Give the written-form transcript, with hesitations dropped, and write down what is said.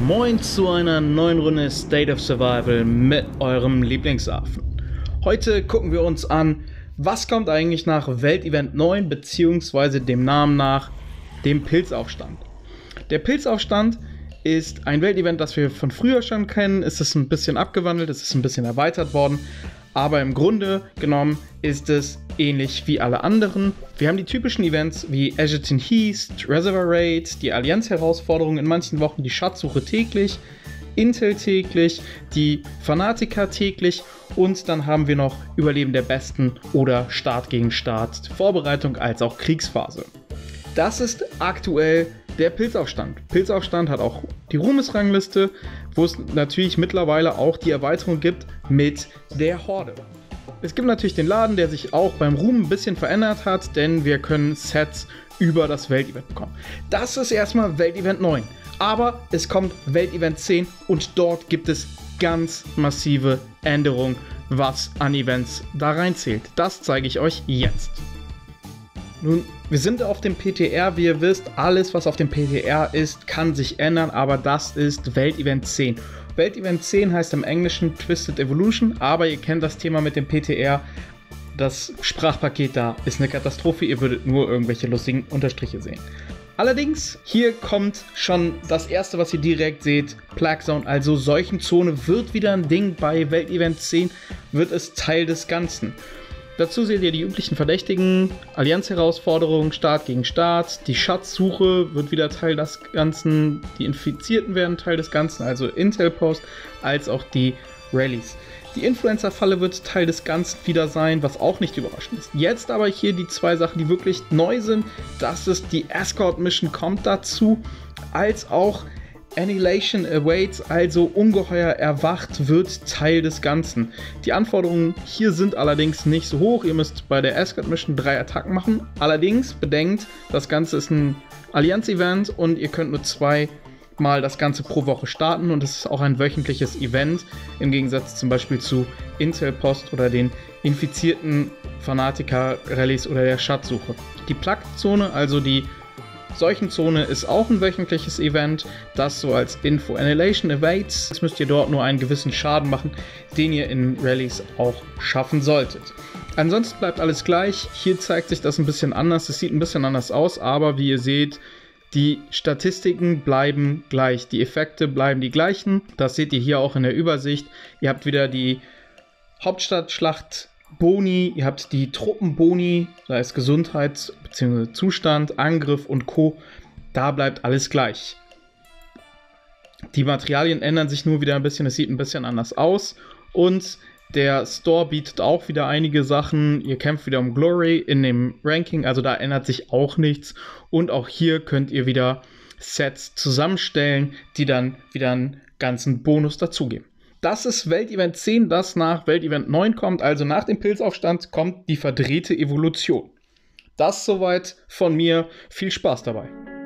Moin zu einer neuen Runde State of Survival mit eurem Lieblingsaffen. Heute gucken wir uns an, was kommt eigentlich nach Weltevent 9 bzw. dem Namen nach dem Pilzaufstand. Der Pilzaufstand ist ein Weltevent, das wir von früher schon kennen. Es ist ein bisschen abgewandelt, es ist ein bisschen erweitert worden, aber im Grunde genommen ist es ähnlich wie alle anderen. Wir haben die typischen Events wie Edgerton Heath, Reservoir Raid, die Allianz-Herausforderungen in manchen Wochen, die Schatzsuche täglich, Intel täglich, die Fanatiker täglich und dann haben wir noch Überleben der Besten oder Start gegen Start, Vorbereitung als auch Kriegsphase. Das ist aktuell der Pilzaufstand. Pilzaufstand hat auch die Ruhmesrangliste, wo es natürlich mittlerweile auch die Erweiterung gibt mit der Horde. Es gibt natürlich den Laden, der sich auch beim Ruhm ein bisschen verändert hat, denn wir können Sets über das Weltevent bekommen. Das ist erstmal Weltevent 9, aber es kommt Weltevent 10 und dort gibt es ganz massive Änderungen, was an Events da reinzählt. Das zeige ich euch jetzt. Nun, wir sind auf dem PTR, wie ihr wisst, alles was auf dem PTR ist, kann sich ändern, aber das ist Weltevent 10. Weltevent 10 heißt im Englischen Twisted Evolution, aber ihr kennt das Thema mit dem PTR. Das Sprachpaket da ist eine Katastrophe, ihr würdet nur irgendwelche lustigen Unterstriche sehen. Allerdings, hier kommt schon das erste, was ihr direkt seht, Plague Zone, also Seuchenzone wird wieder ein Ding, bei Weltevent 10 wird es Teil des Ganzen. Dazu seht ihr die üblichen Verdächtigen, Allianz-Herausforderungen, Start gegen Start, die Schatzsuche wird wieder Teil des Ganzen, die Infizierten werden Teil des Ganzen, also Intel-Post, als auch die Rallies. Die Influencer-Falle wird Teil des Ganzen wieder sein, was auch nicht überraschend ist. Jetzt aber hier die zwei Sachen, die wirklich neu sind, das ist die Escort-Mission kommt dazu, als auch Annihilation Awaits, also Ungeheuer erwacht, wird Teil des Ganzen. Die Anforderungen hier sind allerdings nicht so hoch. Ihr müsst bei der Escort Mission 3 Attacken machen. Allerdings bedenkt, das Ganze ist ein Allianz-Event und ihr könnt nur zweimal das Ganze pro Woche starten und es ist auch ein wöchentliches Event, im Gegensatz zum Beispiel zu Intel Post oder den infizierten Fanatiker-Rallies oder der Schatzsuche. Die Plague-Zone, also die Seuchenzone, ist auch ein wöchentliches Event, das so als Info. Annihilation Awaits, jetzt müsst ihr dort nur einen gewissen Schaden machen, den ihr in Rallyes auch schaffen solltet. Ansonsten bleibt alles gleich, hier zeigt sich das ein bisschen anders, es sieht ein bisschen anders aus, aber wie ihr seht, die Statistiken bleiben gleich, die Effekte bleiben die gleichen, das seht ihr hier auch in der Übersicht. Ihr habt wieder die Hauptstadtschlacht Boni, ihr habt die Truppenboni, da ist Gesundheit bzw. Zustand, Angriff und Co. Da bleibt alles gleich. Die Materialien ändern sich nur wieder ein bisschen, es sieht ein bisschen anders aus. Und der Store bietet auch wieder einige Sachen. Ihr kämpft wieder um Glory in dem Ranking, also da ändert sich auch nichts. Und auch hier könnt ihr wieder Sets zusammenstellen, die dann wieder einen ganzen Bonus dazugeben. Das ist Weltevent 10, das nach Weltevent 9 kommt, also nach dem Pilzaufstand kommt die verdrehte Evolution. Das soweit von mir, viel Spaß dabei.